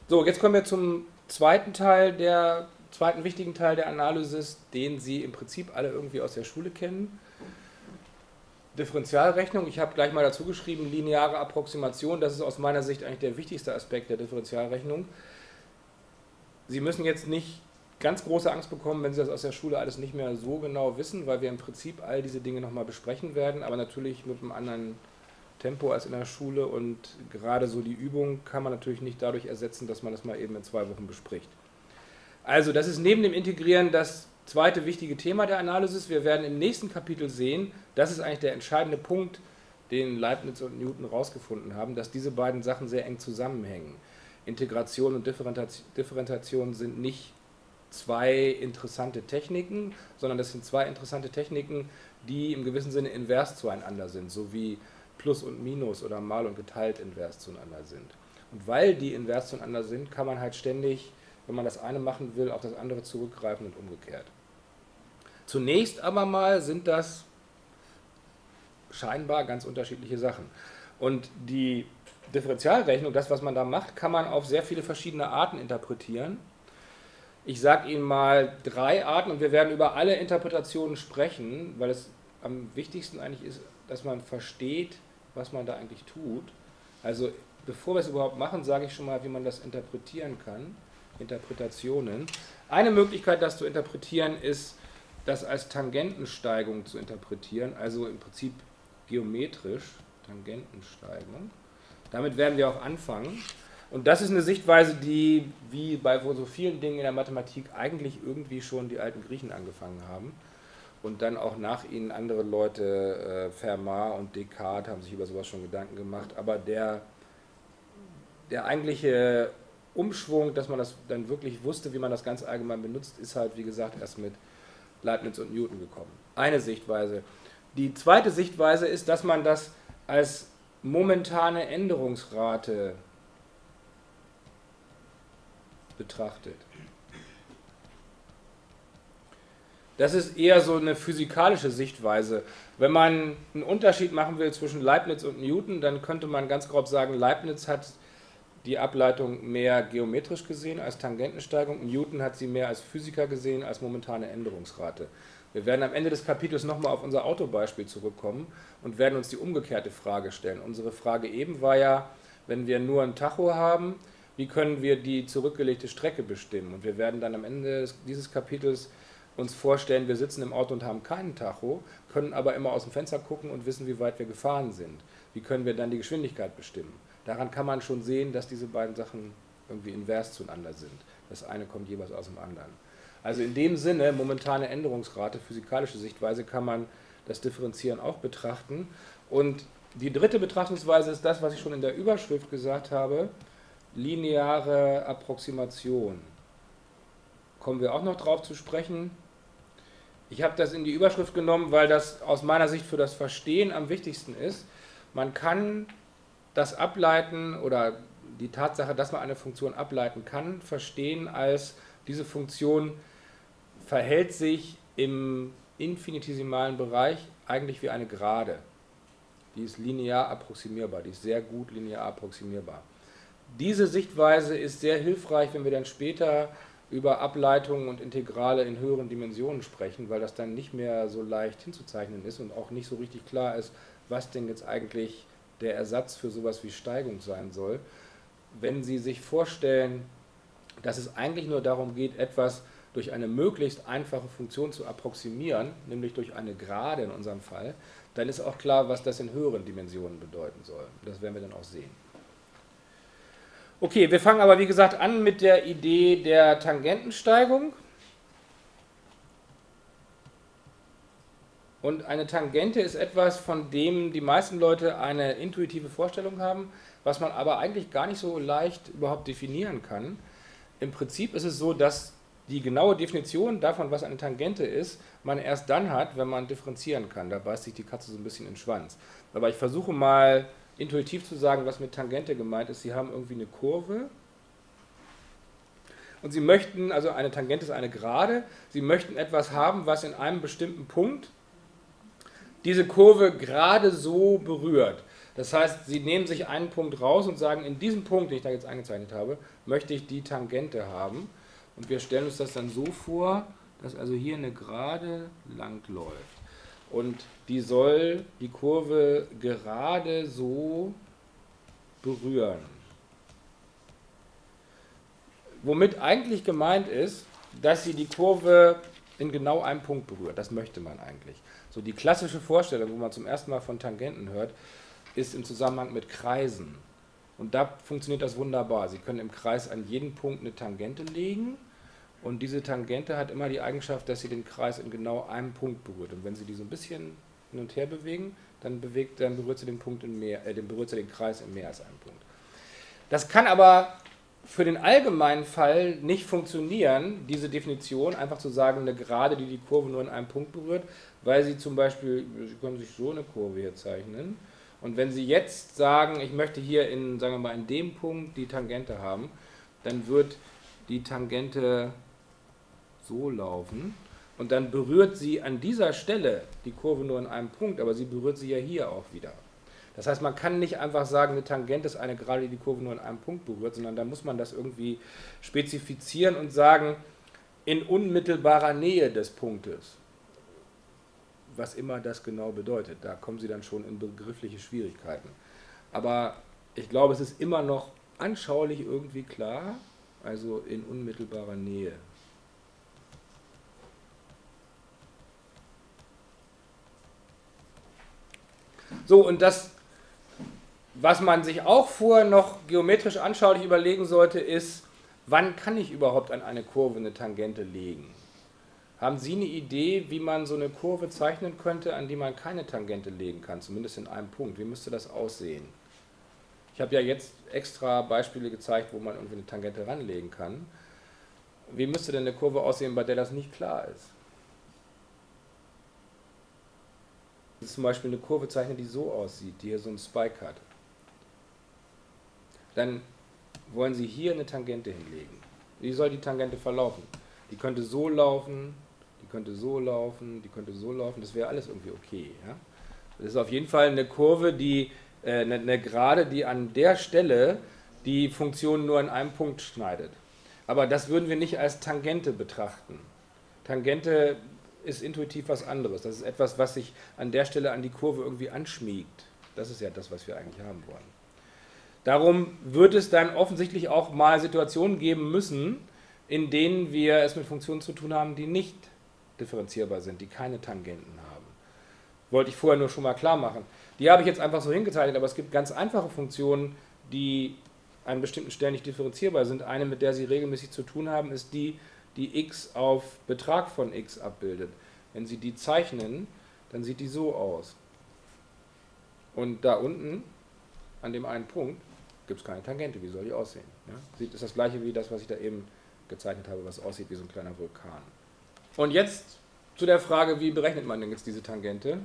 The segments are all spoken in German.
So, jetzt kommen wir zum zweiten wichtigen Teil der Analysis, den Sie im Prinzip alle irgendwie aus der Schule kennen. Differentialrechnung. Ich habe gleich mal dazu geschrieben, lineare Approximation. Das ist aus meiner Sicht eigentlich der wichtigste Aspekt der Differentialrechnung. Sie müssen jetzt nicht ganz große Angst bekommen, wenn Sie das aus der Schule alles nicht mehr so genau wissen, weil wir im Prinzip all diese Dinge nochmal besprechen werden, aber natürlich mit einem anderen Tempo als in der Schule, und gerade so die Übung kann man natürlich nicht dadurch ersetzen, dass man das mal eben in 2 Wochen bespricht. Also das ist neben dem Integrieren das zweite wichtige Thema der Analysis. Wir werden im nächsten Kapitel sehen, das ist eigentlich der entscheidende Punkt, den Leibniz und Newton herausgefunden haben, dass diese beiden Sachen sehr eng zusammenhängen. Integration und Differentiation sind nicht zwei interessante Techniken, sondern das sind zwei interessante Techniken, die im gewissen Sinne invers zueinander sind, so wie Plus und Minus oder Mal und Geteilt invers zueinander sind. Und weil die invers zueinander sind, kann man halt ständig, wenn man das eine machen will, auf das andere zurückgreifen und umgekehrt. Zunächst aber mal sind das scheinbar ganz unterschiedliche Sachen. Und die Differentialrechnung, das, was man da macht, kann man auf sehr viele verschiedene Arten interpretieren. Ich sage Ihnen mal 3 Arten und wir werden über alle Interpretationen sprechen, weil es am wichtigsten eigentlich ist, dass man versteht, was man da eigentlich tut. Also bevor wir es überhaupt machen, sage ich schon mal, wie man das interpretieren kann. Interpretationen. Eine Möglichkeit, das zu interpretieren, ist, das als Tangentensteigung zu interpretieren, also im Prinzip geometrisch, Tangentensteigung. Damit werden wir auch anfangen. Und das ist eine Sichtweise, die, wie bei so vielen Dingen in der Mathematik, eigentlich irgendwie schon die alten Griechen angefangen haben. Und dann auch nach ihnen andere Leute, Fermat und Descartes, haben sich über sowas schon Gedanken gemacht. Aber der eigentliche Umschwung, dass man das dann wirklich wusste, wie man das ganz allgemein benutzt, ist halt, wie gesagt, erst mit Leibniz und Newton gekommen. Eine Sichtweise. Die zweite Sichtweise ist, dass man das als momentane Änderungsrate betrachtet. Das ist eher so eine physikalische Sichtweise. Wenn man einen Unterschied machen will zwischen Leibniz und Newton, dann könnte man ganz grob sagen, Leibniz hat die Ableitung mehr geometrisch gesehen als Tangentensteigung, Newton hat sie mehr als Physiker gesehen als momentane Änderungsrate. Wir werden am Ende des Kapitels nochmal auf unser Autobeispiel zurückkommen und werden uns die umgekehrte Frage stellen. Unsere Frage eben war ja, wenn wir nur ein Tacho haben, wie können wir die zurückgelegte Strecke bestimmen? Und wir werden dann am Ende dieses Kapitels uns vorstellen, wir sitzen im Auto und haben keinen Tacho, können aber immer aus dem Fenster gucken und wissen, wie weit wir gefahren sind. Wie können wir dann die Geschwindigkeit bestimmen? Daran kann man schon sehen, dass diese beiden Sachen irgendwie invers zueinander sind. Das eine kommt jeweils aus dem anderen. Also in dem Sinne, momentane Änderungsrate, physikalische Sichtweise, kann man das Differenzieren auch betrachten. Und die dritte Betrachtungsweise ist das, was ich schon in der Überschrift gesagt habe, lineare Approximation. Kommen wir auch noch drauf zu sprechen. Ich habe das in die Überschrift genommen, weil das aus meiner Sicht für das Verstehen am wichtigsten ist. Man kann das Ableiten oder die Tatsache, dass man eine Funktion ableiten kann, verstehen als diese Funktion verhält sich im infinitesimalen Bereich eigentlich wie eine Gerade. Die ist linear approximierbar, die ist sehr gut linear approximierbar. Diese Sichtweise ist sehr hilfreich, wenn wir dann später über Ableitungen und Integrale in höheren Dimensionen sprechen, weil das dann nicht mehr so leicht hinzuzeichnen ist und auch nicht so richtig klar ist, was denn jetzt eigentlich der Ersatz für sowas wie Steigung sein soll. Wenn Sie sich vorstellen, dass es eigentlich nur darum geht, etwas durch eine möglichst einfache Funktion zu approximieren, nämlich durch eine Gerade in unserem Fall, dann ist auch klar, was das in höheren Dimensionen bedeuten soll. Das werden wir dann auch sehen. Okay, wir fangen aber wie gesagt an mit der Idee der Tangentensteigung. Und eine Tangente ist etwas, von dem die meisten Leute eine intuitive Vorstellung haben, was man aber eigentlich gar nicht so leicht überhaupt definieren kann. Im Prinzip ist es so, dass die genaue Definition davon, was eine Tangente ist, man erst dann hat, wenn man differenzieren kann. Da beißt sich die Katze so ein bisschen in den Schwanz. Aber ich versuche mal intuitiv zu sagen, was mit Tangente gemeint ist. Sie haben irgendwie eine Kurve und Sie möchten, also eine Tangente ist eine Gerade, Sie möchten etwas haben, was in einem bestimmten Punkt diese Kurve gerade so berührt. Das heißt, Sie nehmen sich einen Punkt raus und sagen, in diesem Punkt, den ich da jetzt eingezeichnet habe, möchte ich die Tangente haben. Und wir stellen uns das dann so vor, dass also hier eine Gerade lang läuft. Und die soll die Kurve gerade so berühren. Womit eigentlich gemeint ist, dass sie die Kurve in genau einem Punkt berührt. Das möchte man eigentlich. So die klassische Vorstellung, wo man zum ersten Mal von Tangenten hört, ist im Zusammenhang mit Kreisen. Und da funktioniert das wunderbar. Sie können im Kreis an jeden Punkt eine Tangente legen und diese Tangente hat immer die Eigenschaft, dass sie den Kreis in genau einem Punkt berührt. Und wenn Sie die so ein bisschen hin und her bewegen, dann berührt sie den Punkt berührt sie den Kreis in mehr als einem Punkt. Das kann aber für den allgemeinen Fall nicht funktionieren, diese Definition, einfach zu sagen, eine Gerade, die die Kurve nur in einem Punkt berührt, weil Sie zum Beispiel, Sie können sich so eine Kurve hier zeichnen, und wenn Sie jetzt sagen, ich möchte hier sagen wir mal, in dem Punkt die Tangente haben, dann wird die Tangente so laufen und dann berührt sie an dieser Stelle die Kurve nur in einem Punkt, aber sie berührt sie ja hier auch wieder. Das heißt, man kann nicht einfach sagen, eine Tangente ist eine Gerade, die die Kurve nur in einem Punkt berührt, sondern da muss man das irgendwie spezifizieren und sagen, in unmittelbarer Nähe des Punktes. Was immer das genau bedeutet. Da kommen Sie dann schon in begriffliche Schwierigkeiten. Aber ich glaube, es ist immer noch anschaulich irgendwie klar, also in unmittelbarer Nähe. So, und das, was man sich auch vorher noch geometrisch anschaulich überlegen sollte, ist, wann kann ich überhaupt an eine Kurve eine Tangente legen? Haben Sie eine Idee, wie man so eine Kurve zeichnen könnte, an die man keine Tangente legen kann, zumindest in einem Punkt? Wie müsste das aussehen? Ich habe ja jetzt extra Beispiele gezeigt, wo man irgendwie eine Tangente ranlegen kann. Wie müsste denn eine Kurve aussehen, bei der das nicht klar ist? Das ist zum Beispiel eine Kurve zeichnen, die so aussieht, die hier so einen Spike hat. Dann wollen Sie hier eine Tangente hinlegen. Wie soll die Tangente verlaufen? Die könnte so laufen, die könnte so laufen, die könnte so laufen, das wäre alles irgendwie okay. Ja? Das ist auf jeden Fall eine Kurve, eine Gerade, die an der Stelle die Funktion nur in einem Punkt schneidet. Aber das würden wir nicht als Tangente betrachten. Tangente ist intuitiv was anderes. Das ist etwas, was sich an der Stelle an die Kurve irgendwie anschmiegt. Das ist ja das, was wir eigentlich haben wollen. Darum wird es dann offensichtlich auch mal Situationen geben müssen, in denen wir es mit Funktionen zu tun haben, die nicht differenzierbar sind, die keine Tangenten haben. Wollte ich vorher nur schon mal klar machen. Die habe ich jetzt einfach so hingezeichnet, aber es gibt ganz einfache Funktionen, die an bestimmten Stellen nicht differenzierbar sind. Eine, mit der Sie regelmäßig zu tun haben, ist die, die x auf Betrag von x abbildet. Wenn Sie die zeichnen, dann sieht die so aus. Und da unten, an dem einen Punkt, gibt es keine Tangente. Wie soll die aussehen? Ja? Ist das gleiche wie das, was ich da eben gezeichnet habe, was aussieht wie so ein kleiner Vulkan. Und jetzt zu der Frage, wie berechnet man denn jetzt diese Tangente?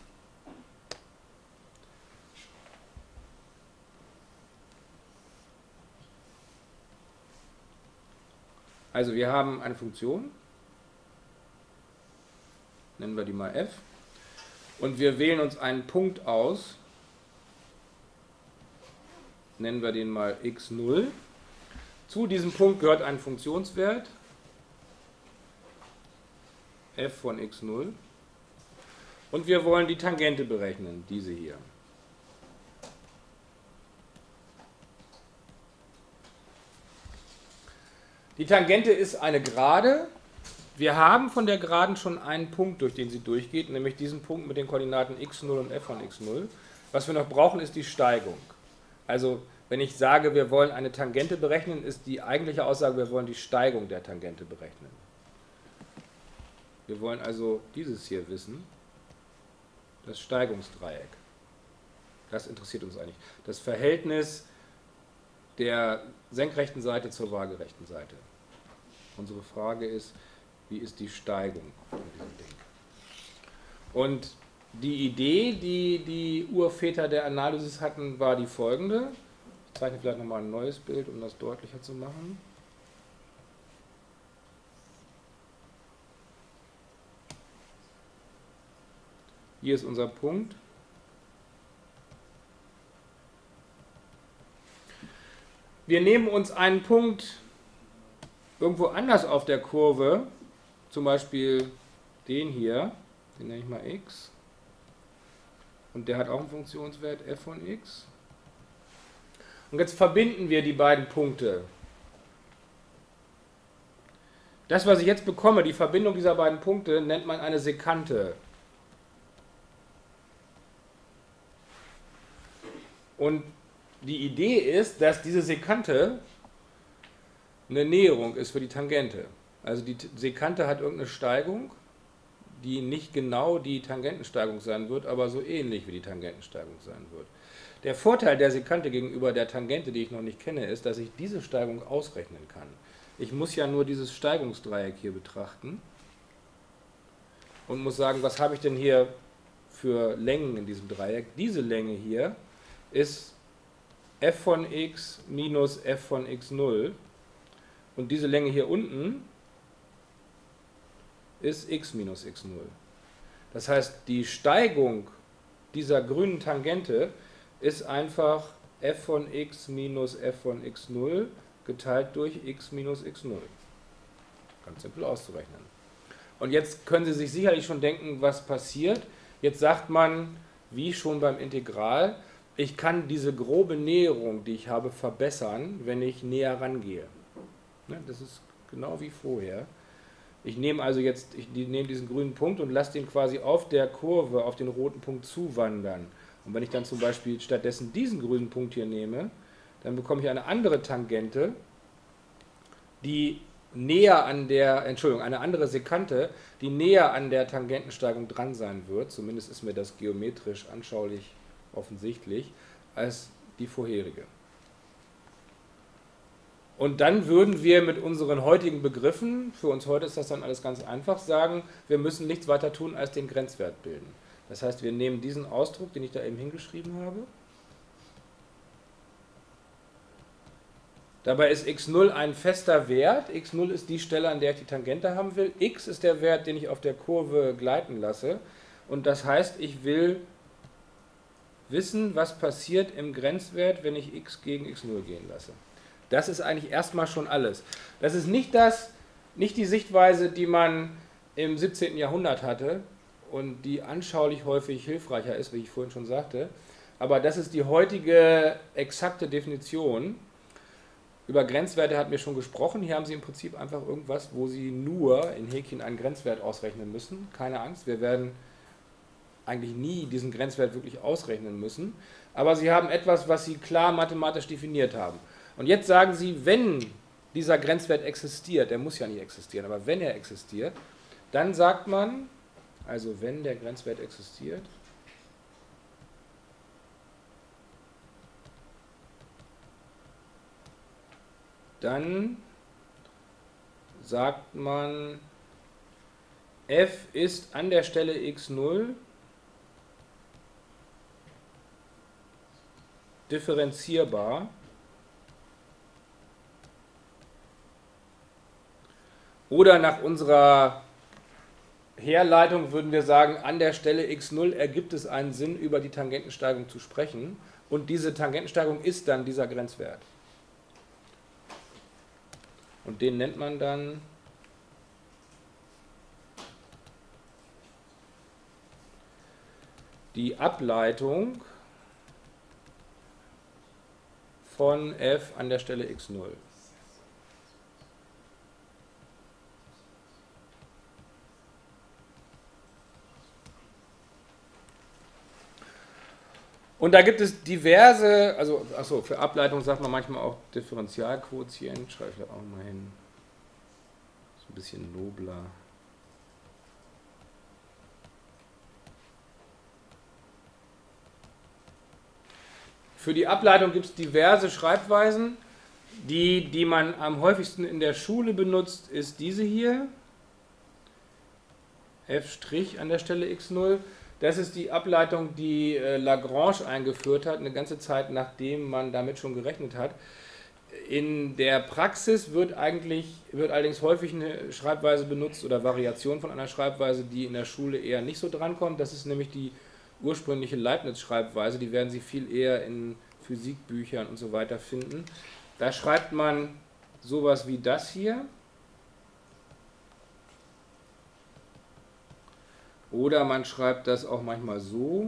Also wir haben eine Funktion, nennen wir die mal f, und wir wählen uns einen Punkt aus, nennen wir den mal x0. Zu diesem Punkt gehört ein Funktionswert, f von x0, und wir wollen die Tangente berechnen, diese hier. Die Tangente ist eine Gerade. Wir haben von der Geraden schon einen Punkt, durch den sie durchgeht, nämlich diesen Punkt mit den Koordinaten x0 und f von x0. Was wir noch brauchen, ist die Steigung. Also wenn ich sage, wir wollen eine Tangente berechnen, ist die eigentliche Aussage, wir wollen die Steigung der Tangente berechnen. Wir wollen also dieses hier wissen, das Steigungsdreieck. Das interessiert uns eigentlich. Das Verhältnis der senkrechten Seite zur waagerechten Seite. Unsere Frage ist, wie ist die Steigung von diesem Ding? Und die Idee, die die Urväter der Analysis hatten, war die folgende. Ich zeichne vielleicht nochmal ein neues Bild, um das deutlicher zu machen. Hier ist unser Punkt. wir nehmen uns einen Punkt irgendwo anders auf der Kurve, zum Beispiel den hier, den nenne ich mal x, und der hat auch einen Funktionswert f von x. Und jetzt verbinden wir die beiden Punkte. Das, was ich jetzt bekomme, die Verbindung dieser beiden Punkte, nennt man eine Sekante. Und die Idee ist, dass diese Sekante eine Näherung ist für die Tangente. Also die Sekante hat irgendeine Steigung, die nicht genau die Tangentensteigung sein wird, aber so ähnlich wie die Tangentensteigung sein wird. Der Vorteil der Sekante gegenüber der Tangente, die ich noch nicht kenne, ist, dass ich diese Steigung ausrechnen kann. Ich muss ja nur dieses Steigungsdreieck hier betrachten und muss sagen, was habe ich denn hier für Längen in diesem Dreieck? Diese Länge hier ist f von x minus f von x0 und diese Länge hier unten ist x minus x0. Das heißt, die Steigung dieser grünen Tangente ist einfach f von x minus f von x0 geteilt durch x minus x0. Ganz simpel auszurechnen. Und jetzt können Sie sich sicherlich schon denken, was passiert. Jetzt sagt man, wie schon beim Integral, ich kann diese grobe Näherung, die ich habe, verbessern, wenn ich näher rangehe. Das ist genau wie vorher. Ich nehme also jetzt, ich nehme diesen grünen Punkt und lasse den quasi auf der Kurve, auf den roten Punkt zuwandern. Und wenn ich dann zum Beispiel stattdessen diesen grünen Punkt hier nehme, dann bekomme ich eine andere Tangente, die näher an der, eine andere Sekante, die näher an der Tangentensteigung dran sein wird, zumindest ist mir das geometrisch anschaulich offensichtlich, als die vorherige. Und dann würden wir mit unseren heutigen Begriffen, für uns heute ist das dann alles ganz einfach, sagen, wir müssen nichts weiter tun, als den Grenzwert bilden. Das heißt, wir nehmen diesen Ausdruck, den ich da eben hingeschrieben habe. Dabei ist x0 ein fester Wert. x0 ist die Stelle, an der ich die Tangente haben will. X ist der Wert, den ich auf der Kurve gleiten lasse. Und das heißt, ich will wissen, was passiert im Grenzwert, wenn ich x gegen x0 gehen lasse. Das ist eigentlich erstmal schon alles. Das ist nicht die Sichtweise, die man im 17. Jahrhundert hatte und die anschaulich häufig hilfreicher ist, wie ich vorhin schon sagte. Aber das ist die heutige exakte Definition. Über Grenzwerte hatten wir schon gesprochen. Hier haben Sie im Prinzip einfach irgendwas, wo Sie nur in Häkchen einen Grenzwert ausrechnen müssen. Keine Angst, wir werden eigentlich nie diesen Grenzwert wirklich ausrechnen müssen. Aber Sie haben etwas, was Sie klar mathematisch definiert haben. Und jetzt sagen Sie, wenn dieser Grenzwert existiert, der muss ja nicht existieren, aber wenn er existiert, dann sagt man, also wenn der Grenzwert existiert, dann sagt man, f ist an der Stelle x0 differenzierbar oder nach unserer Herleitung würden wir sagen, an der Stelle x0 ergibt es einen Sinn, über die Tangentensteigung zu sprechen und diese Tangentensteigung ist dann dieser Grenzwert. Und den nennt man dann die Ableitung von f an der Stelle x0. Und da gibt es diverse, also achso, für Ableitung sagt man manchmal auch Differentialquotient, schreibe ich da auch mal hin. Ist ein bisschen nobler. Für die Ableitung gibt es diverse Schreibweisen. Die man am häufigsten in der Schule benutzt, ist diese hier. f' an der Stelle x0. Das ist die Ableitung, die Lagrange eingeführt hat, eine ganze Zeit nachdem man damit schon gerechnet hat. In der Praxis wird allerdings häufig eine Schreibweise benutzt oder Variation von einer Schreibweise, die in der Schule eher nicht so drankommt. Das ist nämlich die ursprüngliche Leibniz-Schreibweise. Die werden Sie viel eher in Physikbüchern und so weiter finden. Da schreibt man sowas wie das hier. Oder man schreibt das auch manchmal so.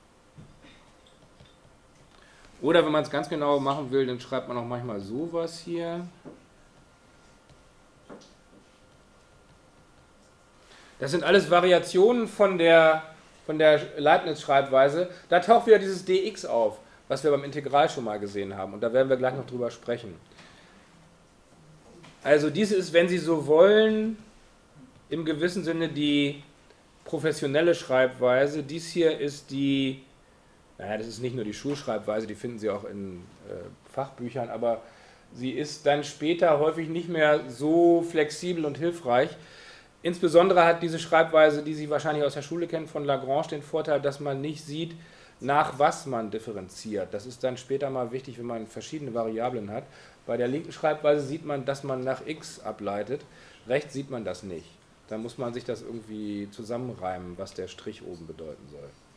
Oder wenn man es ganz genau machen will, dann schreibt man auch manchmal sowas hier. Das sind alles Variationen von der Leibniz-Schreibweise. Da taucht wieder dieses dx auf, was wir beim Integral schon mal gesehen haben. Und da werden wir gleich noch drüber sprechen. Also dies ist, wenn Sie so wollen, im gewissen Sinne die professionelle Schreibweise. Dies hier ist die, naja, das ist nicht nur die Schulschreibweise, die finden Sie auch in Fachbüchern, aber sie ist dann später häufig nicht mehr so flexibel und hilfreich. Insbesondere hat diese Schreibweise, die Sie wahrscheinlich aus der Schule kennen, von Lagrange den Vorteil, dass man nicht sieht, nach was man differenziert. Das ist dann später mal wichtig, wenn man verschiedene Variablen hat. Bei der linken Schreibweise sieht man, dass man nach x ableitet. Rechts sieht man das nicht. Da muss man sich das irgendwie zusammenreimen, was der Strich oben bedeuten soll.